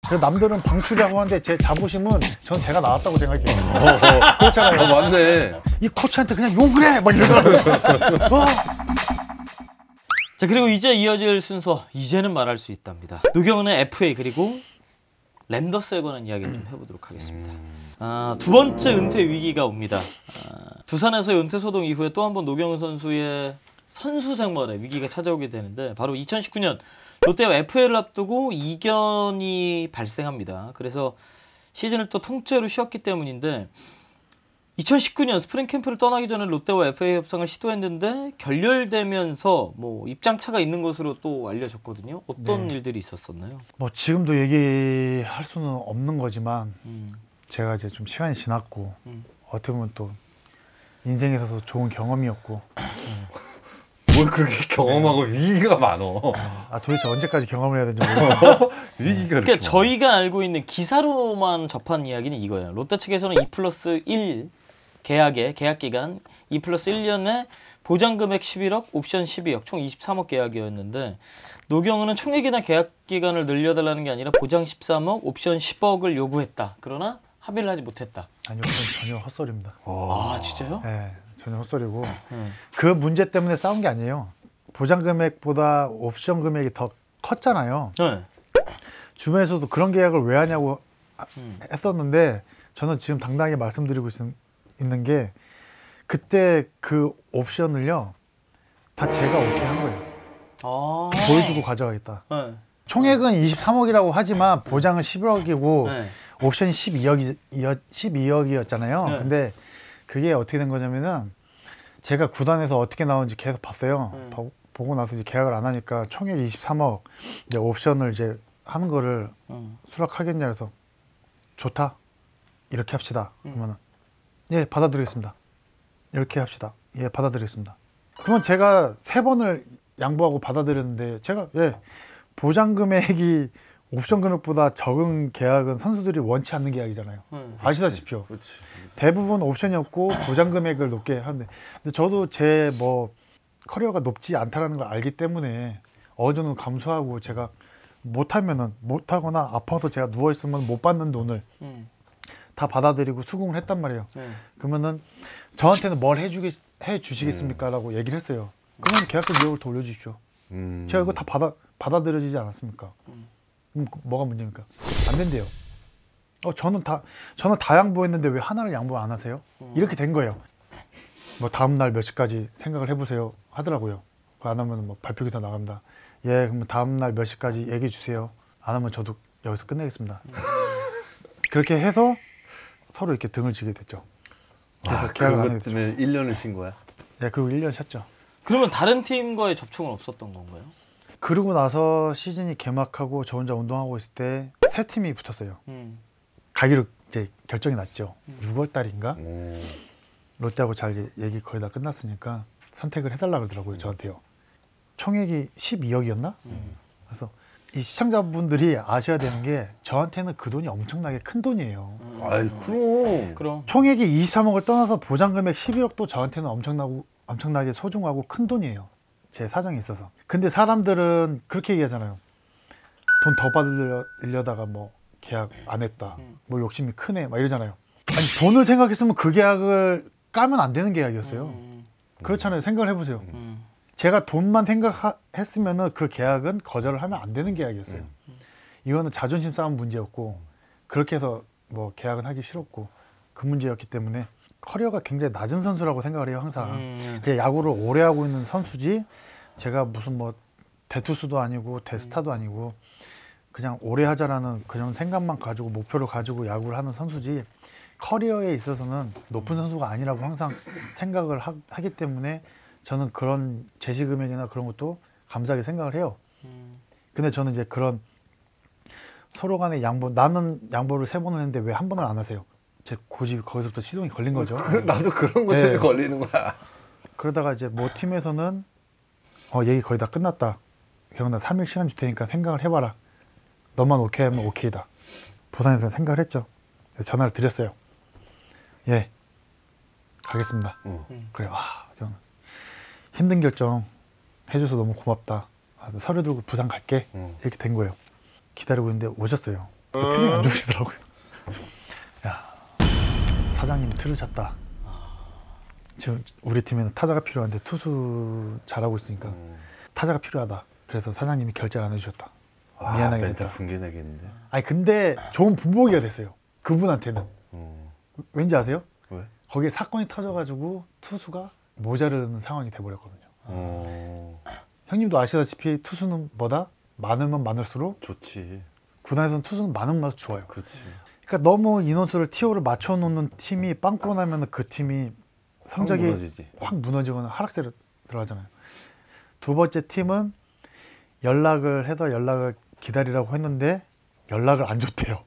그래서 남들은 방출이라고 하는데 제 자부심은 전 제가 나왔다고 생각해요. 그렇잖아요. 맞네. 이 코치한테 그냥 욕을 해! 막 이러더라고요. 자, 그리고 이제 이어질 순서, 이제는 말할 수 있답니다. 노경은의 FA 그리고 랜더스에 관한 이야기를 좀 해보도록 하겠습니다. 두 번째 은퇴 위기가 옵니다. 두산에서의 은퇴 소동 이후에 또 한 번 노경은 선수의 선수 생활에 위기가 찾아오게 되는데, 바로 2019년 롯데와 FA를 앞두고 이견이 발생합니다. 그래서 시즌을 또 통째로 쉬었기 때문인데, 2019년 스프링 캠프를 떠나기 전에 롯데와 FA 협상을 시도했는데 결렬되면서 뭐 입장차가 있는 것으로 또 알려졌거든요. 어떤 일들이 있었었나요? 뭐 지금도 얘기할 수는 없는 거지만 제가 이제 좀 시간이 지났고 어떻게 보면 또 인생에 있어서 좋은 경험이었고 뭘 그렇게 경험하고 위기가 많어. 도대체 언제까지 경험을 해야 되는지 모르겠어요. 위기가 그러니까 저희가 알고 있는 기사로만 접한 이야기는 이거예요. 롯데 측에서는 2+1 계약 기간 2+1년에 보장 금액 11억, 옵션 12억, 총 23억 계약이었는데, 노경은은 총액이나 계약 기간을 늘려달라는 게 아니라 보장 13억, 옵션 10억을 요구했다. 그러나 합의를 하지 못했다. 아니요, 그건 전혀 헛소리입니다. 아, 진짜요? 네, 전혀 헛소리고 그 문제 때문에 싸운 게 아니에요. 보장 금액보다 옵션 금액이 더 컸잖아요. 네. 주변에서도 그런 계약을 왜 하냐고 했었는데, 저는 지금 당당하게 말씀드리고 있는 게, 그때 그 옵션을요 다 제가 오케이 한 거예요. 보여주고 가져가겠다. 네. 총액은 23억이라고 하지만 보장은 11억이고 네. 옵션이 12억이었잖아요. 네. 근데 그게 어떻게 된 거냐면은, 제가 구단에서 어떻게 나오는지 계속 봤어요. 보고 나서 이제 계약을 안 하니까 총액 23억 이제 옵션을 이제 하는 거를 수락하겠냐 해서, 좋다, 이렇게 합시다. 그러면은 예, 받아들이겠습니다. 이렇게 합시다. 예, 받아들이겠습니다. 그러면 제가 3번을 양보하고 받아들였는데, 제가 보장 금액이 옵션 금액보다 적은 계약은 선수들이 원치 않는 계약이잖아요. 아시다시피요. 그렇지. 대부분 옵션이었고 보장 금액을 높게 하는데, 근데 저도 제 뭐 커리어가 높지 않다라는 걸 알기 때문에 어느 정도 감수하고, 제가 못하거나 아파서 제가 누워있으면 못 받는 돈을 다 받아들이고 수긍을 했단 말이에요. 그러면은 저한테는 뭘 해주시겠습니까? 라고 얘기를 했어요. 그러면 계약금 2억을 더 올려주십시오. 제가 이거 다 받아들여지지 않았습니까? 뭐가 문제입니까? 안 된대요. 저는 다 양보했는데 왜 하나를 양보 안 하세요? 이렇게 된 거예요. 뭐 다음날 몇 시까지 생각을 해보세요 하더라고요. 안 하면 뭐 발표 기사 나갑니다. 예, 그럼 다음날 몇 시까지 얘기해 주세요. 안 하면 저도 여기서 끝내겠습니다. 그렇게 해서 서로 이렇게 등을 지게 됐죠. 그래서 계약을 안 했죠. 그것 때문에 1년을 쉰 거야? 예, 그리고 1년 쉬었죠. 그러면 다른 팀과의 접촉은 없었던 건가요? 그러고 나서 시즌이 개막하고 저 혼자 운동하고 있을 때 3팀이 붙었어요. 가기로 이제 결정이 났죠. 6월 달인가? 롯데하고 잘 얘기 거의 다 끝났으니까 선택을 해달라 그러더라고요, 저한테요. 총액이 12억이었나? 그래서 이 시청자분들이 아셔야 되는 게, 저한테는 그 돈이 엄청나게 큰 돈이에요. 아이, 그럼. 총액이 23억을 떠나서 보장 금액 11억도 저한테는 엄청나게 소중하고 큰 돈이에요. 제 사정이 있어서. 근데 사람들은 그렇게 얘기하잖아요. 돈 더 받으려다가 뭐 계약 안 했다. 뭐 욕심이 크네. 막 이러잖아요. 아니, 돈을 생각했으면 그 계약을 까면 안 되는 계약이었어요. 그렇잖아요. 생각을 해보세요. 제가 돈만 생각했으면 그 계약은 거절을 하면 안 되는 계약이었어요. 이거는 자존심 싸움 문제였고, 그렇게 해서 뭐 계약은 하기 싫었고, 그 문제였기 때문에 커리어가 굉장히 낮은 선수라고 생각을 해요, 항상. 그냥 야구를 오래 하고 있는 선수지, 제가 무슨 뭐 대투수도 아니고 대스타도 아니고, 그냥 오래 하자라는 그런 생각만 가지고 목표를 가지고 야구를 하는 선수지, 커리어에 있어서는 높은 선수가 아니라고 항상 생각을 하기 때문에, 저는 그런 제시 금액이나 그런 것도 감사하게 생각을 해요. 근데 저는 이제 그런 서로 간의 양보, 나는 양보를 3번을 했는데 왜 1번을 안 하세요? 제 고집이 거기서부터 시동이 걸린 거죠. 나도 그런 것 때문에 걸리는 거야. 그러다가 이제 모 팀에서는 얘기 거의 다 끝났다. 경훈아, 3일 시간 줄 테니까 생각을 해봐라. 너만 오케이 하면 오케이다. 부산에서 생각을 했죠. 그래서 전화를 드렸어요. 예, 가겠습니다. 그래, 경훈아, 힘든 결정 해줘서 너무 고맙다. 서류 들고 부산 갈게. 이렇게 된 거예요. 기다리고 있는데 오셨어요. 또 표정이 안 좋으시더라고요. 야, 사장님이 틀을 찼다. 지금 우리 팀에는 타자가 필요한데 투수 잘하고 있으니까 타자가 필요하다. 그래서 사장님이 결제를 안 해주셨다. 미안하게 멘탈 됐다. 붕괴 내겠는데. 아니 근데 좋은 본보기가 됐어요. 그분한테는. 왠지 아세요? 왜? 거기에 사건이 터져가지고 투수가 모자르는 상황이 돼버렸거든요. 형님도 아시다시피 투수는 뭐다? 많으면 많을수록 좋지. 구단에서는 투수는 많으면 많을수록 좋아요. 그렇지. 그러니까 너무 인원수를 티오를 맞춰놓는 팀이 빵꾸가 나면 그 팀이 성적이 무너지지. 확 무너지거나 하락세로 들어가잖아요. 두 번째 팀은 연락을 해서 연락을 기다리라고 했는데 연락을 안 줬대요.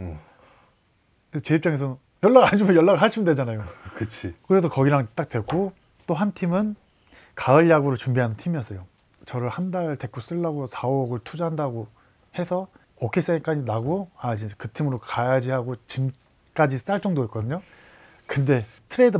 그래서 제 입장에서는 연락 안 주면 연락을 하시면 되잖아요. 그치. 그래서 거기랑 딱 됐고 또 한 팀은 가을 야구를 준비하는 팀이었어요. 저를 한 달 데리고 쓰려고 4, 5억을 투자한다고 해서 오케이 사인까지 나고 아 이제 그 팀으로 가야지 하고 짐까지 쌀 정도였거든요. 근데 트레이드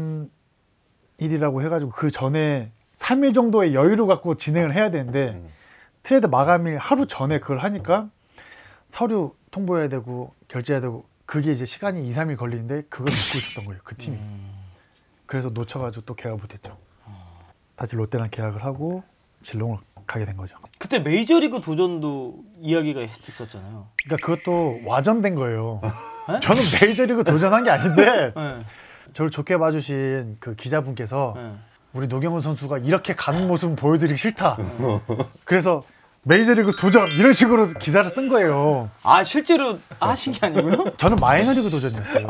마감일이라고 해가지고 그 전에 3일 정도의 여유를 갖고 진행을 해야 되는데 트레이드 마감일 하루 전에 그걸 하니까 서류 통보해야 되고 결제해야 되고 그게 이제 시간이 2, 3일 걸리는데 그걸 믿고 있었던 거예요. 그 팀이. 그래서 놓쳐가지고 또 계약을 못했죠. 다시 롯데랑 계약을 하고 진롱을 가게 된 거죠. 그때 메이저리그 도전도 이야기가 있었잖아요. 그러니까 그것도 와전된 거예요. 저는 메이저리그 도전한 게 아닌데 네. 저를 좋게 봐주신 그 기자분께서 네. 우리 노경훈 선수가 이렇게 가는 모습은 보여드리기 싫다. 그래서 메이저리그 도전 이런 식으로 기사를 쓴 거예요. 아 실제로 하신 게 아니고요? 저는 마이너리그 도전이었어요.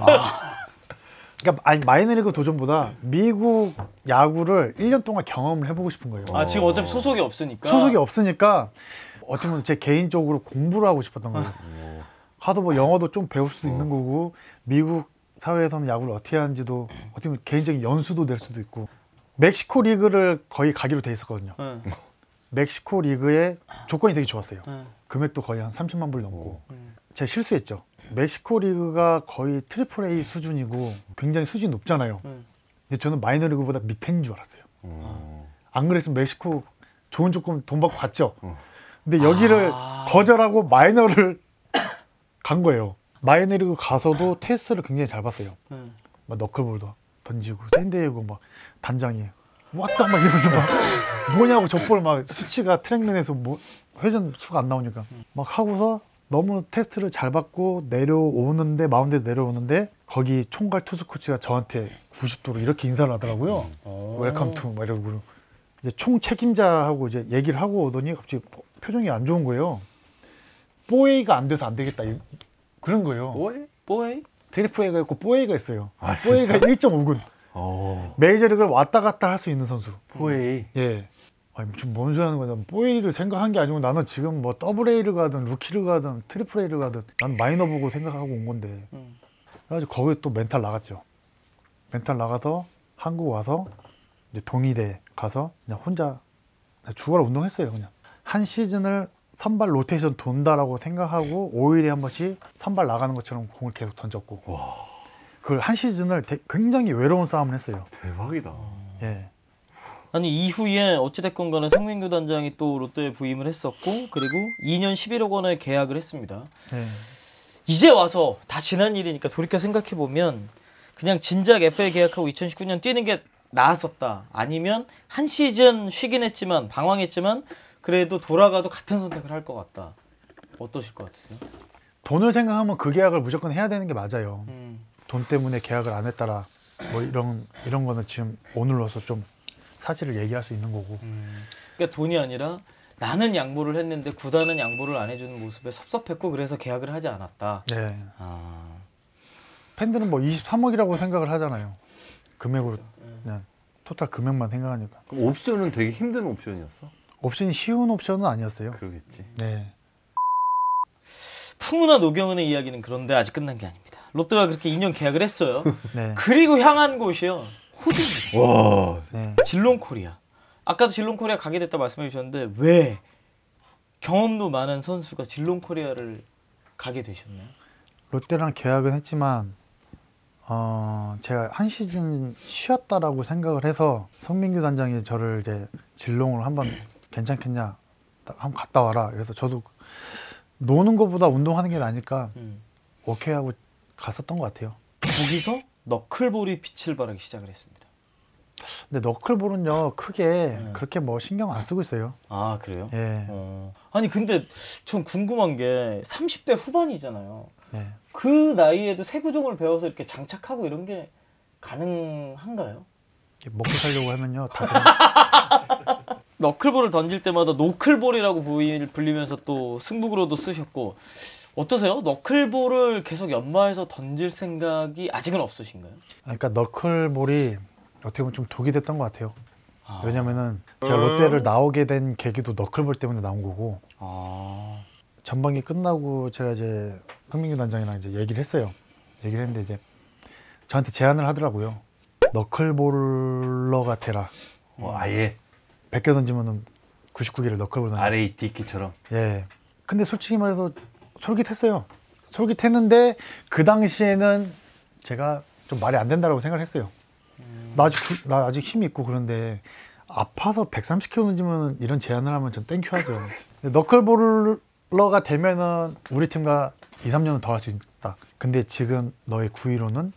그러니까 아니 마이너리그 도전보다 미국 야구를 1년 동안 경험을 해보고 싶은 거예요. 아 지금 어차피 소속이 없으니까. 소속이 없으니까 어떻게 보면 제 개인적으로 공부를 하고 싶었던 거예요. 가서 뭐 영어도 좀 배울 수도 있는 거고 미국 사회에서는 야구를 어떻게 하는지도 어떻게 보면 개인적인 연수도 낼 수도 있고 멕시코 리그를 거의 가기로 돼 있었거든요. 네. 멕시코 리그의 조건이 되게 좋았어요. 네. 금액도 거의 한 30만 불 넘고 제가 실수했죠. 멕시코 리그가 거의 트리플 A 수준이고 굉장히 수준이 높잖아요. 근데 저는 마이너리그보다 밑에인 줄 알았어요. 안 그랬으면 멕시코 좋은 조건 돈 받고 갔죠. 근데 여기를 거절하고 마이너를 간 거예요. 마이너리그 가서도 테스트를 굉장히 잘 봤어요. 막 너클볼도 던지고 샌디에고 막 단장이 왔다 막 이러면서 막 뭐냐고 족볼 막 수치가 트랙맨에서 뭐 회전 수가 안 나오니까 막 하고서 너무 테스트를 잘 받고 내려오는데 마운드에 내려오는데 거기 총괄 투수 코치가 저한테 90도로 이렇게 인사를 하더라고요. 웰컴 투 막 이러고 이제 총 책임자하고 이제 얘기를 하고 오더니 갑자기 표정이 안 좋은 거예요. 뽀에이가 안 돼서 안 되겠다 그런 거예요. 뽀에이? 트리플 A가 있고 뽀에이가 있어요. 아, 뽀에이가 1.5군. 메이저리그를 왔다 갔다 할 수 있는 선수. 포에이. 예. 아니 지금 뭔 소리 하는 거야? 뽀에이를 생각한 게 아니고 나는 지금 뭐 더블 A를 가든 루키를 가든 트리플 A를 가든 난 마이너 보고 생각하고 온 건데. 그래가지고 거기에 또 멘탈 나갔죠. 멘탈 나가서 한국 와서 이제 동의대 가서 그냥 혼자 주말 운동했어요. 그냥 한 시즌을 선발 로테이션 돈다라고 생각하고 5일에 한 번씩 선발 나가는 것처럼 공을 계속 던졌고 그걸 한 시즌을 굉장히 외로운 싸움을 했어요. 대박이다. 예. 아니 이후에 어찌됐건 간에 성민규 단장이 또 롯데에 부임을 했었고 그리고 2년 11억 원에 계약을 했습니다. 예. 이제 와서 다 지난 일이니까 돌이켜 생각해보면 그냥 진작 FA 계약하고 2019년 뛰는 게 나았었다. 아니면 한 시즌 쉬긴 했지만 방황했지만 그래도 돌아가도 같은 선택을 할 것 같다. 어떠실 것 같으세요? 돈을 생각하면 그 계약을 무조건 해야 되는 게 맞아요. 돈 때문에 계약을 안 했다라 뭐 이런 거는 지금 오늘로서 좀 사실을 얘기할 수 있는 거고. 그러니까 돈이 아니라 나는 양보를 했는데 구단은 양보를 안 해주는 모습에 섭섭했고 그래서 계약을 하지 않았다. 네. 팬들은 뭐 23억이라고 생각을 하잖아요. 금액으로 그냥 토탈 금액만 생각하니까. 그럼 옵션은 되게 힘든 옵션이었어? 옵션이 쉬운 옵션은 아니었어요. 그러겠지. 네. 풍우나 노경은의 이야기는 그런데 아직 끝난 게 아닙니다. 롯데가 그렇게 2년 계약을 했어요. 네. 그리고 향한 곳이요. 호주입니다. 와. 네. 질롱코리아. 아까도 질롱코리아 가게 됐다 말씀해 주셨는데 왜 경험도 많은 선수가 질롱코리아를 가게 되셨나요? 롯데랑 계약은 했지만 제가 한 시즌 쉬었다라고 생각을 해서 성민규 단장이 저를 이제 질롱을 한번 괜찮겠냐 한번 갔다 와라. 그래서 저도 노는 것보다 운동하는 게 나니까 음. 오케이 하고 갔었던 것 같아요. 거기서 너클볼이 빛을 발하기 시작을 했습니다. 근데 너클볼은요 크게 그렇게 뭐 신경 안 쓰고 있어요. 아 그래요? 예. 아니 근데 좀 궁금한 게 30대 후반이잖아요. 예. 그 나이에도 세부종을 배워서 이렇게 장착하고 이런 게 가능한가요? 먹고 살려고 하면요 다 너클볼을 던질 때마다 노클볼이라고 불리면서 또 승부구로도 쓰셨고 어떠세요? 너클볼을 계속 연마해서 던질 생각이 아직은 없으신가요? 그러니까 너클볼이 어떻게 보면 좀 독이 됐던 것 같아요. 아. 왜냐면은 제가 롯데를 나오게 된 계기도 너클볼 때문에 나온 거고 아. 전반기 끝나고 제가 이제 흥민규 단장이랑 이제 얘기를 했어요. 얘기를 했는데 이제 저한테 제안을 하더라고요. 너클볼러가 되라. 아예 100개 던지면은 99개를 너클볼 던져. RAD키처럼. 예. 근데 솔직히 말해서 솔깃했어요. 솔깃했는데 그 당시에는 제가 좀 말이 안 된다고 생각을 했어요. 나 아직 힘이 있고 그런데 아파서 130kg 던지면 이런 제안을 하면 전 땡큐 하죠. 너클볼러가 되면은 우리 팀과 2, 3년은 더 할 수 있다. 근데 지금 너의 9위로는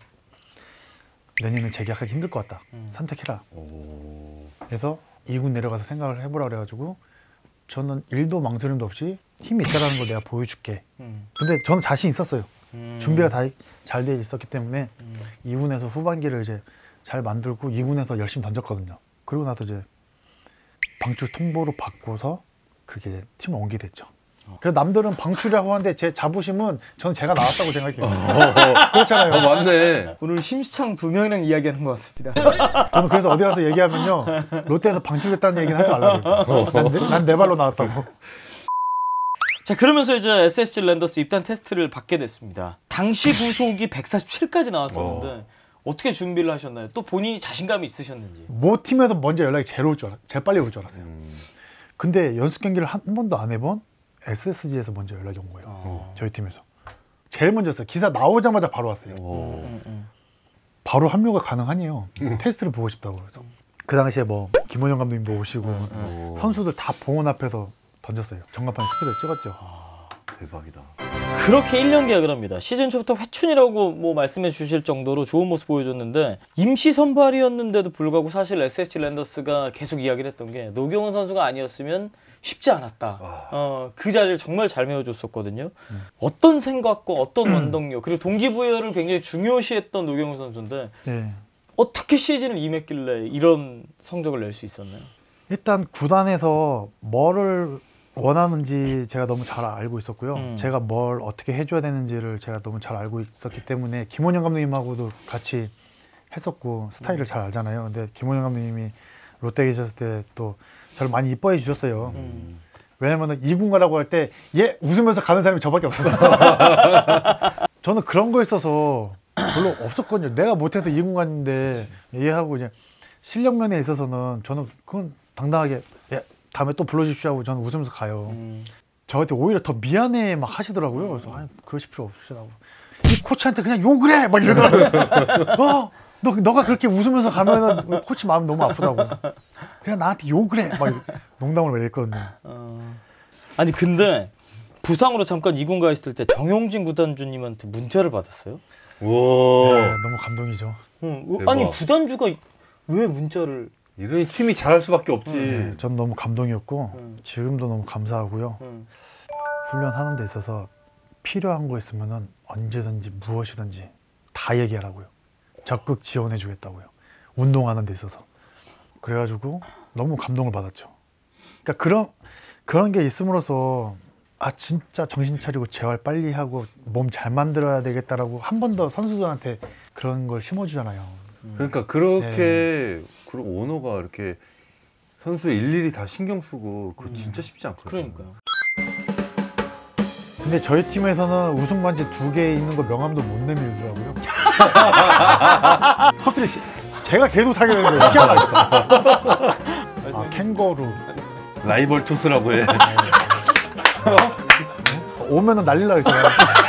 내년에 재계약하기 힘들 것 같다. 선택해라. 오. 그래서 2군 내려가서 생각을 해보라 그래가지고 저는 1도 망설임도 없이 힘이 있다는 걸 내가 보여줄게. 근데 저는 자신 있었어요. 준비가 다 잘 돼 있었기 때문에 2군에서 후반기를 이제 잘 만들고 2군에서 열심히 던졌거든요. 그리고 나서 이제 방출 통보로 바꿔서 그렇게 팀을 옮기게 됐죠. 그래서 남들은 방출이라고 하는데 제 자부심은 저는 제가 나왔다고 생각해요. 그렇잖아요. 맞네. 오늘 심시창 두 명이랑 이야기하는 것 같습니다. 저는 그래서 어디 가서 얘기하면요. 롯데에서 방출됐다는 얘기는 하지 말라고. 난 내 발로 나왔다고. 자 그러면서 이제 SSG 랜더스 입단 테스트를 받게 됐습니다. 당시 구속이 147까지 나왔었는데 어떻게 준비를 하셨나요? 또 본인이 자신감이 있으셨는지. 모 팀에서 먼저 연락이 제일 빨리 올 줄 알았어요. 근데 연습 경기를 한 번도 안 해본 SSG에서 먼저 연락이 온 거예요. 저희 팀에서. 제일 먼저 였어요. 기사 나오자마자 바로 왔어요. 바로 합류가 가능하니요. 테스트를 보고 싶다고. 그래서 그 당시에 뭐 김원영 감독님도 오시고 선수들 다 봉원 앞에서 던졌어요. 전광판 스피드를 찍었죠. 대박이다. 그렇게 1년 계약을 합니다. 시즌 초부터 회춘이라고 뭐 말씀해 주실 정도로 좋은 모습 보여줬는데 임시 선발이었는데도 불구하고 사실 SSG 랜더스가 계속 이야기를 했던 게 노경은 선수가 아니었으면 쉽지 않았다. 그 자리를 정말 잘 메워줬었거든요. 어떤 생각과 어떤 원동력 그리고 동기부여를 굉장히 중요시했던 노경은 선수인데 네. 어떻게 시즌을 임했길래 이런 성적을 낼 수 있었나요? 일단 구단에서 뭐를 원하는지 제가 너무 잘 알고 있었고요. 제가 뭘 어떻게 해줘야 되는지를 제가 너무 잘 알고 있었기 때문에 김원영 감독님하고도 같이 했었고 스타일을 잘 알잖아요. 근데 김원영 감독님이 롯데 계셨을 때 또 저를 많이 이뻐해 주셨어요. 왜냐면 2군 가라고 할 때 얘 웃으면서 가는 사람이 저밖에 없었어요. 저는 그런 거에 있어서 별로 없었거든요. 내가 못해서 2군 갔는데 얘하고 그냥 실력 면에 있어서는 저는 그건 당당하게 다음에 또 불러주십시오 하고 저는 웃으면서 가요. 저한테 오히려 더 미안해 막 하시더라고요. 그래서 아니 그러실 필요 없으시다고. 이 코치한테 그냥 욕을 해! 막 이러더라고요. 너가 그렇게 웃으면서 가면은 코치 마음 너무 아프다고. 그냥 나한테 욕을 해! 막 농담을 했거든요. 아니 근데 부상으로 잠깐 2군 가 있을 때 정용진 구단주님한테 문자를 받았어요? 우와. 네, 너무 감동이죠. 아니 구단주가 왜 문자를 이런 팀이 잘할 수밖에 없지. 네, 전 너무 감동이었고 지금도 너무 감사하고요. 훈련하는 데 있어서 필요한 거 있으면은 언제든지 무엇이든지 다 얘기하라고요. 적극 지원해 주겠다고요. 운동하는 데 있어서. 그래가지고 너무 감동을 받았죠. 그러니까 그런 게 있음으로써 아 진짜 정신 차리고 재활 빨리 하고 몸 잘 만들어야 되겠다라고 한 번 더 선수들한테 그런 걸 심어주잖아요. 그러니까 그렇게 그리고 오너가 이렇게 선수 일일이 다 신경 쓰고 그거 진짜 쉽지 않거든요. 그러니까요. 근데 저희 팀에서는 우승 반지 2개 있는 거 명함도 못 내밀더라고요. 하필 제가 계속 사게 되는 거예요. 희한하게. 아, 캥거루. 라이벌 투수라고 해. 오면은 난리나 그랬잖아요.